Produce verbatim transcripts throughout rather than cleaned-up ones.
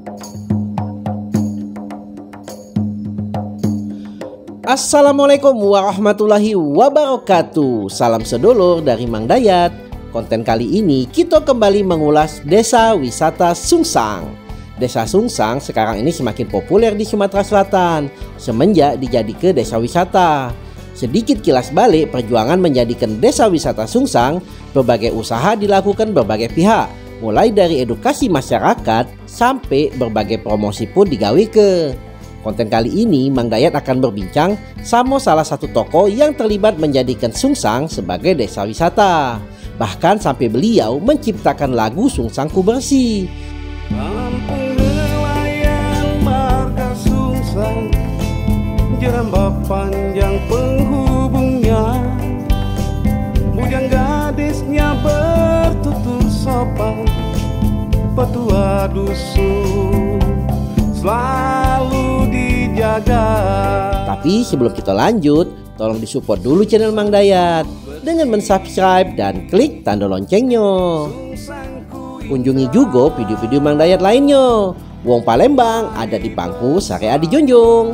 Assalamualaikum warahmatullahi wabarakatuh. Salam sedulur dari Mang Dayat. Konten kali ini kita kembali mengulas desa wisata Sungsang. Desa Sungsang sekarang ini semakin populer di Sumatera Selatan semenjak dijadikan desa wisata. Sedikit kilas balik perjuangan menjadikan desa wisata Sungsang, berbagai usaha dilakukan berbagai pihak, mulai dari edukasi masyarakat sampai berbagai promosi pun digawe ke. Konten kali ini Mang Dayat akan berbincang sama salah satu tokoh yang terlibat menjadikan Sungsang sebagai desa wisata. Bahkan sampai beliau menciptakan lagu Sungsangku Bersih. Kampung nelayan marga Sungsang, jerambah panjang penghubungnya, bujang gadisnya bertutur sopan, petua dusun selalu dijaga. Tapi sebelum kita lanjut, tolong disupport dulu channel Mang Dayat dengan mensubscribe dan klik tanda loncengnya. Kunjungi juga video-video Mang Dayat lainnya. Wong Palembang ada di Pangku Sarea di Junjung.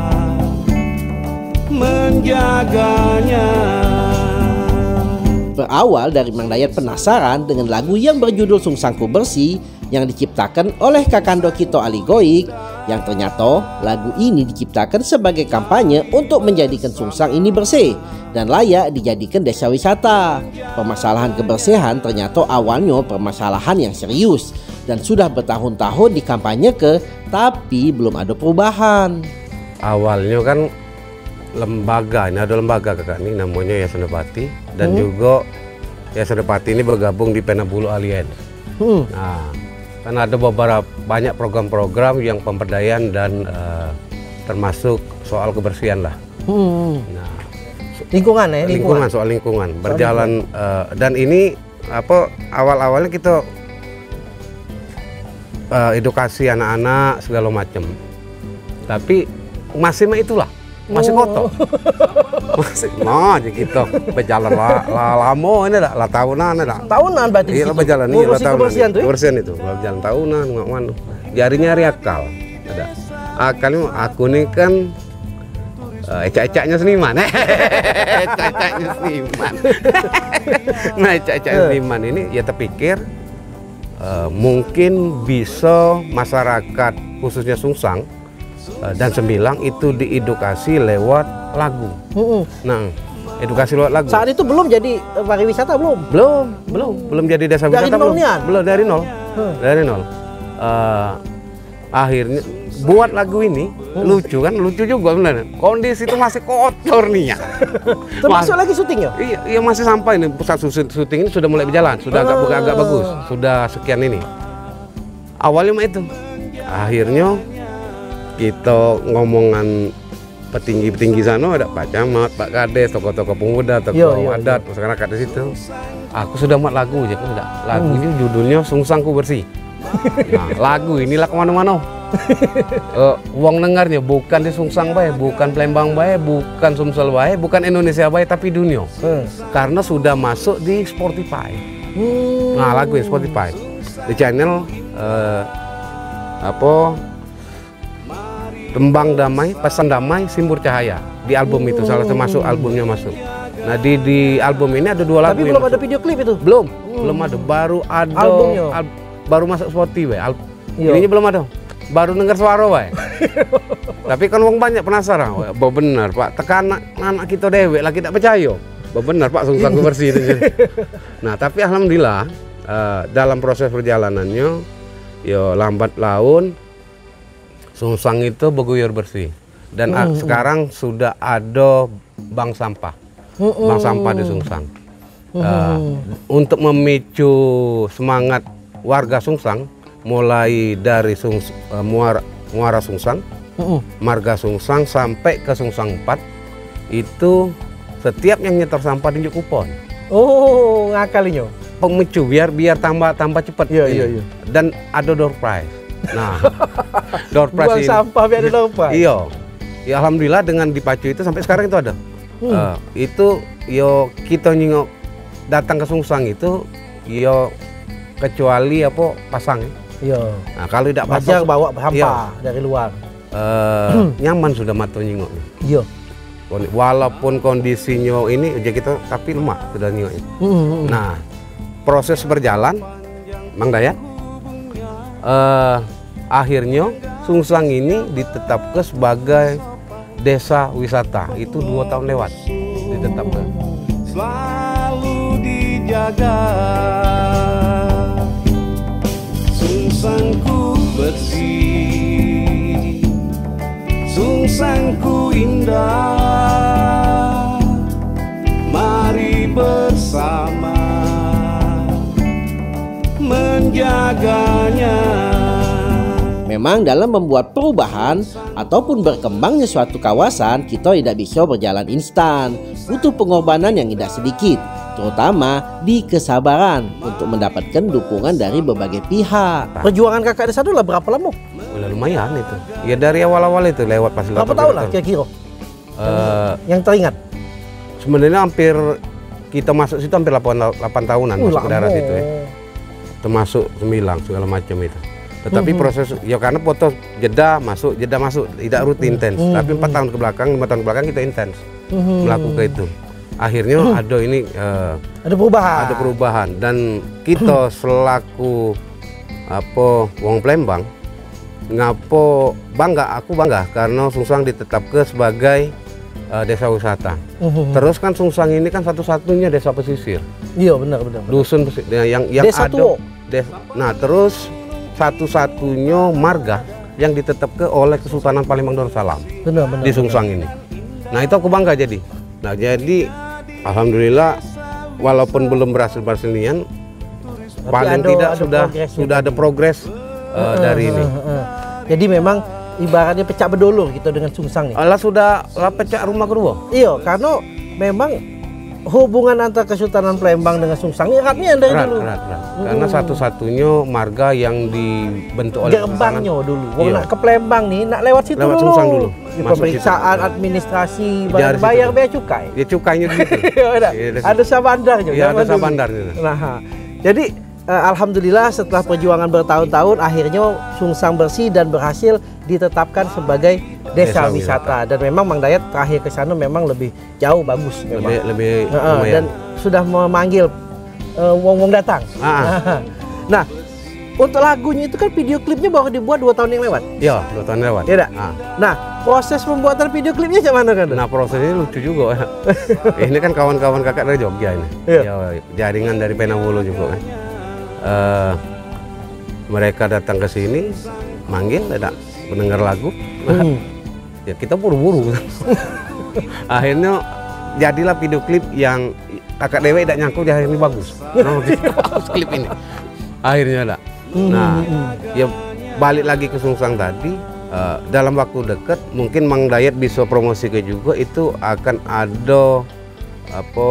Menjaganya. Berawal dari Mang Dayat penasaran dengan lagu yang berjudul Sungsangku Bersih yang diciptakan oleh Kakando Kito Ali Goik, yang ternyata lagu ini diciptakan sebagai kampanye untuk menjadikan Sungsang ini bersih dan layak dijadikan desa wisata. Permasalahan kebersihan ternyata awalnya permasalahan yang serius dan sudah bertahun-tahun dikampanye ke, tapi belum ada perubahan. Awalnya kan lembaga, ini ada lembaga kakak ini namanya Yayasan Depati, dan hmm. juga Yayasan Depati ini bergabung di Penabulu Alliance. Hmm. Nah, kan ada beberapa banyak program-program yang pemberdayaan dan uh, termasuk soal kebersihan lah. Hmm. Nah, lingkungan ya, lingkungan. lingkungan soal lingkungan berjalan uh, dan ini apa awal-awalnya kita uh, edukasi anak-anak segala macam. Tapi masih mah itulah. Masih kotor, masih mau aja gitu berjalan lah, lah lama ini lah, lah tahunan lah. Tahunan berarti. Iya lah berjalan, iya lah tahunan. Kebersihan tuh. Kebersihan itu, lah berjalan tahunan, nggak mana. Jarinya hari akal, ada. Akalnya aku nih kan uh, ecak-ecaknya seniman, ecak-ecaknya seniman. Nah ecak-ecaknya seniman ini ya terpikir uh, mungkin bisa masyarakat khususnya Sungsang dan Sembilang itu diedukasi lewat lagu. Uh-uh. Nah, edukasi lewat lagu. Saat itu belum jadi pariwisata belum? Belum, belum, belum jadi desa dari wisata belum. Nian? Belum dari nol, hmm. dari nol. Uh, akhirnya buat lagu ini hmm. lucu kan, lucu juga benar. Kondisi itu masih kotor nih ya. Termasuk lagi syuting ya? Iya, iya masih sampai ini pusat syuting ini sudah mulai berjalan, sudah agak agak, agak bagus, sudah sekian ini. Awalnya mah itu, akhirnya kita ngomongan petinggi-petinggi sana, ada Pak Camat, Pak Kades, tokoh-tokoh pemuda, tokoh adat, masyarakat di situ. Aku sudah buat lagu aja, sudah. Lagunya hmm. judulnya Sungsangku Bersih. Nah, lagu inilah kemana-mana. uh, uang dengarnya bukan di Sungsang bae, bukan Palembang bae, bukan Sumsel bae, bukan Indonesia bae, tapi dunia. Hmm. Karena sudah masuk di Spotify. Hmm. Nah, lagu di Spotify. Di channel uh, apa? Tembang Damai, Pesan Damai, Simbur Cahaya. Di album itu salah termasuk albumnya masuk. Nah di di album ini ada dua lagu. Tapi belum ada video klip itu? Belum, hmm. belum ada. Baru ada albumnya. Al, baru masuk Spotify. Al, ininya belum ada. Baru dengar suara wae. Tapi kan wong banyak penasaran. Wah, benar Pak. Tekan anak, anak kita dewek lagi tidak percaya. Benar Pak, Sungsangku Bersih itu. Nah tapi alhamdulillah uh, dalam proses perjalanannya, yo lambat laun Sungsang itu berguyur bersih dan uh, sekarang sudah ada bank sampah, uh, uh, bank sampah di Sungsang. Uh, uh, untuk memicu semangat warga Sungsang, mulai dari Sungs, uh, Muara, Muara Sungsang, uh, uh. Marga Sungsang sampai ke Sungsang empat, itu setiap yang nyetor sampah tunjuk kupon. Oh, ngakalinya. Pemicu biar biar tambah tambah cepat. Iya, iya, iya. Dan ada door prize. Nah, door prize buang sampah biar ada door prize. Iya, ya alhamdulillah dengan dipacu itu sampai sekarang itu ada. Hmm. Uh, itu yo kita nyingok datang ke Sungsang itu yo kecuali apa pasang. Iya. Nah, kalau tidak wajar bawa hampa iya. dari luar. Uh, nyaman sudah matu nyingok. Iya. Walaupun kondisinya ini aja kita tapi lemah sudah nyingok. Mm-hmm. Nah, proses berjalan, Mang Dayat, uh, akhirnya Sungsang ini ditetapkan sebagai desa wisata. Itu dua tahun lewat ditetapkan. Selalu dijaga, Sungsangku bersih, Sungsangku indah. Mari bersama menjaganya. Memang dalam membuat perubahan ataupun berkembangnya suatu kawasan, kita tidak bisa berjalan instan. Butuh pengorbanan yang tidak sedikit, terutama di kesabaran untuk mendapatkan dukungan dari berbagai pihak. Perjuangan kakak desa dulu berapa lama? Udah lumayan itu. Ya dari awal-awal itu lewat pas berapa tahun lah kira-kira? Uh, yang teringat? Sebenarnya hampir kita masuk situ hampir delapan tahunan uh, masuk ke darat itu ya. Termasuk Sembilang segala macam itu. Tetapi mm-hmm. proses ya karena foto jeda masuk jeda masuk tidak rutin intens. Mm-hmm. Tapi empat tahun ke belakang lima tahun ke belakang kita intens mm-hmm. melakukan itu. Akhirnya mm-hmm. ada ini uh, ada perubahan. Ada perubahan dan kita selaku apa wong Palembang ngapo bangga aku bangga karena Sungsang ditetapkan sebagai uh, desa wisata. Mm-hmm. Terus kan Sungsang ini kan satu-satunya desa pesisir. Iya benar benar. benar. Dusun yang yang desa ada. Des, nah terus satu-satunya marga yang ditetapkan oleh Kesultanan Palembang Darussalam benar, benar, di Sungsang benar. ini. Nah itu aku bangga jadi. Nah jadi alhamdulillah walaupun belum berhasil Barcelonian, paling ada, tidak ada sudah sudah ada progres uh, uh, dari uh, ini. Uh, uh. Jadi memang ibaratnya pecah bedolur gitu dengan Sungsang nih. Allah sudah lah pecah rumah kedua. Iya karena memang hubungan antara Kesultanan Palembang dengan Sungsang ini eratnya dari erat, dulu. Erat, erat. Hmm. Karena satu-satunya marga yang dibentuk oleh gerbangnya dulu. Kalau nak ke Palembang nih, nak lewat situ lewat dulu. Sungsang dulu. Pemeriksaan, situ, administrasi, bayar, bayar bea cukai. Ya cukainya di situ. ya, ada sabandar juga. Ya, ada sabandar. Nah, jadi uh, alhamdulillah setelah perjuangan bertahun-tahun akhirnya Sungsang bersih dan berhasil ditetapkan sebagai desa, desa wisata. wisata dan memang Mang Dayat terakhir ke sana memang lebih jauh bagus memang. Lebih, lebih uh, dan sudah memanggil wong-wong uh, datang. Ah. Nah, untuk lagunya itu kan video klipnya baru dibuat dua tahun yang lewat. Iya, dua tahun lewat. Iya. Ah. Nah, proses pembuatan video klipnya gimana kan? Nah, prosesnya lucu juga. Ini kan kawan-kawan kakak dari Jogja ini. Iya. Ya, jaringan dari Penawolo juga kan. Uh, mereka datang ke sini, manggil, ada mendengar lagu. Hmm. Ya kita buru-buru. Akhirnya jadilah video klip yang kakak Dewi tidak nyangkut ya ini bagus. Nah, bagus klip ini. Akhirnya ada. Nah, ya balik lagi ke Sungsang tadi. Uh, dalam waktu dekat mungkin Mang Dayat bisa promosi ke juga itu akan ada apa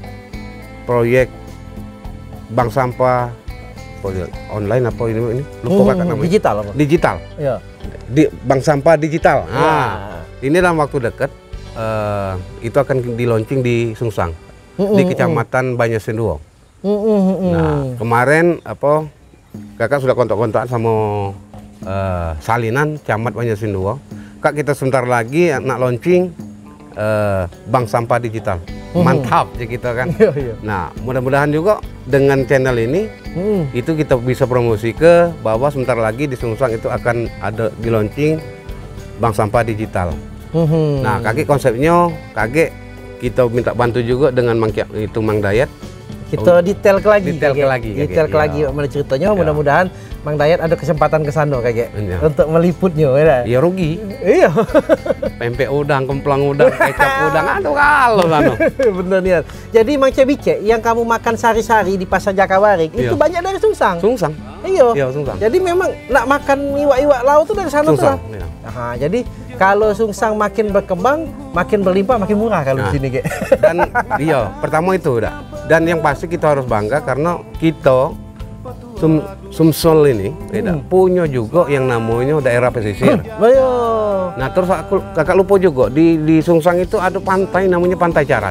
proyek bank sampah proyek online apa ini ini lupa hmm, kakak namanya. Digital apa? Digital. Iya. Di bank sampah digital. Nah, ya. Ini dalam waktu dekat uh, itu akan di launching di Sungsang mm -mm, di Kecamatan mm. Banjarsenduo. Mm -mm, nah kemarin apa kakak sudah kontak-kontak sama uh, Salinan Camat Banjarsenduo. Kak kita sebentar lagi nak launching uh, bank sampah digital. Mm. Mantap ya kita kan. Nah mudah-mudahan juga dengan channel ini mm. itu kita bisa promosi ke bahwa sebentar lagi di Sungsang itu akan ada di launching bank sampah digital. Mm-hmm. Nah, kakek konsepnya, kakek kita minta bantu juga dengan Mang itu Mang Dayat. Kita detail ke lagi. Detail ke lagi. Detail ke lagi mana ceritanya. Ya. Mudah-mudahan Mang Dayat ada kesempatan ke sana kakek ya. Untuk meliputnya. Ya, ya rugi. Iya. Pempek udang, kemplang udang, kecap udang, aduh kalau anu. Bener nih. Jadi Mang Cebice yang kamu makan sehari-hari di Pasar Jakawaring iya. itu banyak dari Sungsang. Sungsang. Iya. Iya Sungsang. Jadi memang nak makan iwak-iwak laut itu dari sana Sungsang. tuh. Iya. Nah, jadi kalau Sungsang makin berkembang, makin berlimpah, makin murah kalau nah, di sini, Ge. Dan iya, pertama itu udah. Dan yang pasti kita harus bangga karena kita Sum, Sumsel ini hmm. punya juga yang namanya daerah pesisir. Ayo. Nah, terus aku kakak lupa juga di di Sungsang itu ada pantai namanya Pantai Carat.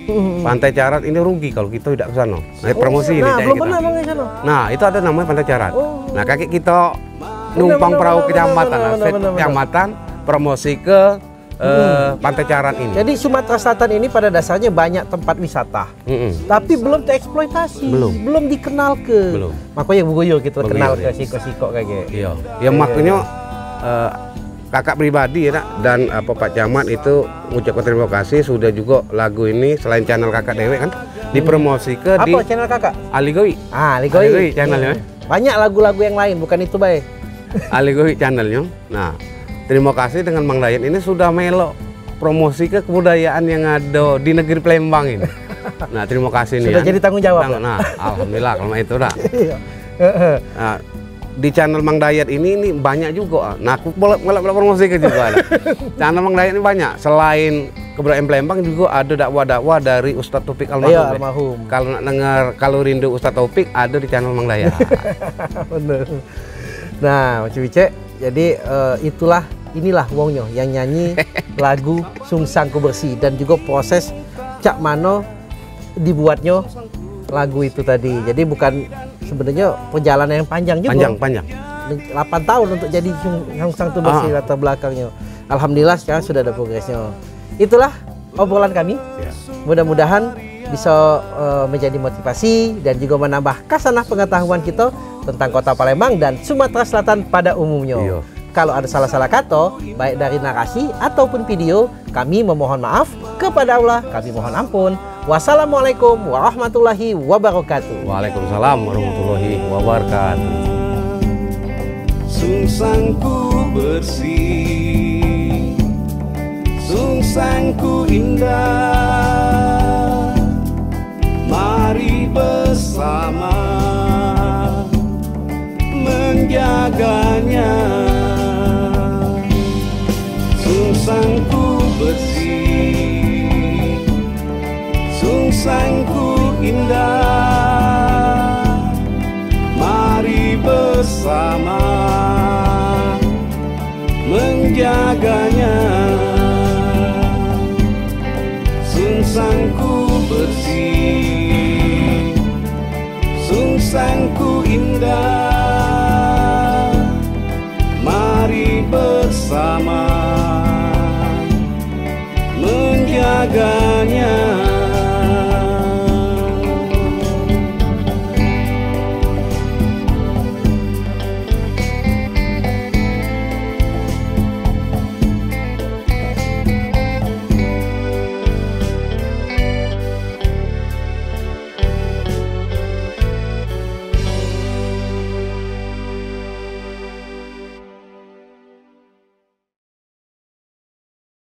Pantai Carat ini rugi kalau kita tidak ke sana. Nah, promosi ini Nah, kayak belum kita. pernah Bang ke sana. Nah, itu ada namanya Pantai Carat. Oh. Nah, kakek kita numpang benar, perahu benar, kecamatan, benar, nah, benar, set benar, benar. kecamatan promosi ke eh, Pantai Carat ini. Jadi Sumatera Selatan ini pada dasarnya banyak tempat wisata. Mm-mm. Tapi belum tereksploitasi, Belum. belum dikenal ke. Belum. Makanya Bugoyo kita Bugoyo, kenal iya. ke siko-siko kayak gitu. Iya. Ya makanya eh, kakak pribadi ya Nak, dan apa Pak Camat itu ucapkan terima kasih sudah juga lagu ini selain channel kakak Dewe kan dipromosi ke di Apa channel kakak? Aligoi. Ah, Ligoi. Aligoi channelnya. Banyak lagu-lagu yang lain, bukan itu baik. Aligoi channelnya. Nah, terima kasih dengan Mang Dayat ini sudah melo promosi ke kebudayaan yang ada di negeri Palembang ini. Nah, terima kasih nih. Sudah ya. jadi tanggung jawab. Tang- Nah, alhamdulillah kalau itu dah. Iya. Heeh. Nah, di channel Mang Dayat ini ini banyak juga. Nah, aku boleh boleh boleh promosi ke juga. Ada. Channel Mang Dayat ini banyak. Selain kebudayaan Palembang juga ada dakwah-dakwah dari Ustadz Taufik Almarhum. Iya, ya. almarhum. Kalau nak dengar kalau rindu Ustadz Taufik ada di channel Mang Dayat. Bener. Nah, Macam Wice, jadi eh, itulah inilah wongnya yang nyanyi lagu Sungsangku Bersih dan juga proses cak mano dibuatnya lagu itu tadi. Jadi bukan sebenarnya perjalanan yang panjang juga. Panjang, panjang. delapan tahun untuk jadi Sungsangku Bersih Ah. latar belakangnya. Alhamdulillah sekarang sudah ada progresnya. Itulah obrolan kami. Ya. Mudah-mudahan bisa uh, menjadi motivasi dan juga menambah kasanah pengetahuan kita tentang Kota Palembang dan Sumatera Selatan pada umumnya. Iya. Kalau ada salah-salah kata, baik dari narasi ataupun video, kami memohon maaf. Kepada Allah, kami mohon ampun. Wassalamualaikum warahmatullahi wabarakatuh. Waalaikumsalam warahmatullahi wabarakatuh. Sungsangku bersih, sungsangku indah, mari bersama menjaganya. Sungsangku bersih, sungsangku indah, mari bersama menjaganya. Sungsangku bersih, sungsangku indah,